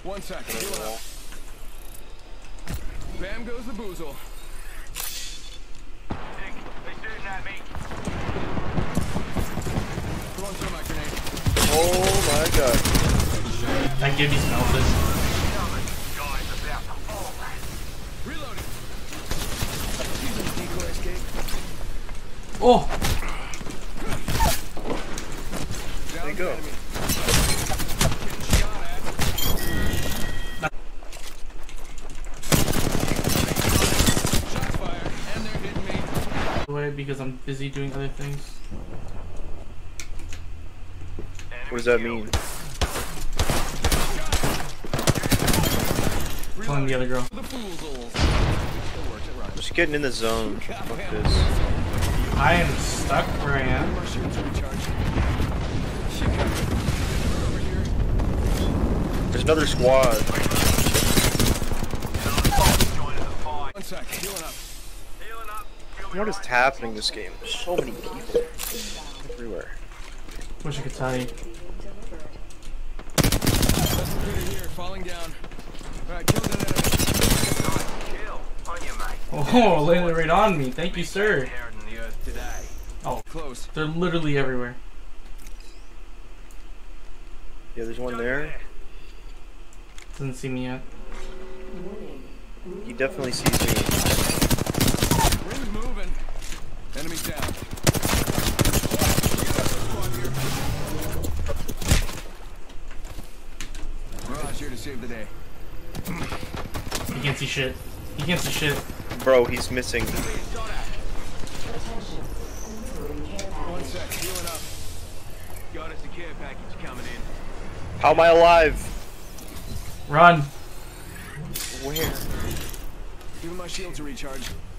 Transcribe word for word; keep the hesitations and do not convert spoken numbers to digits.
One sec, heal up. Bam goes the boozle. Nick, they shooting at me. Come on, throw my grenade. Oh my god. That Gibby smelled this. Reloading. Decoy escape. Oh! There you go. Shots fired, and they're hitting me. Away because I'm busy doing other things. What does that mean? Killing the other girl. Just getting in the zone. Fuck this. I am stuck where I am. There's another squad. You know what is happening this game? There's so many people everywhere. Wish I could tell you. Falling down. Right, kill that enemy. Oh, landed right on me. Thank you, sir. Oh, Close. they're literally everywhere. Yeah, there's one there. Doesn't see me yet. He definitely sees me. Ring's moving. Enemy's down. Mirage here to save the day. He can't see shit. He can't see shit. Bro, he's missing. One sec, healing up. Got us a care package coming in. How am I alive? Run. Where? Give him my shield to recharge.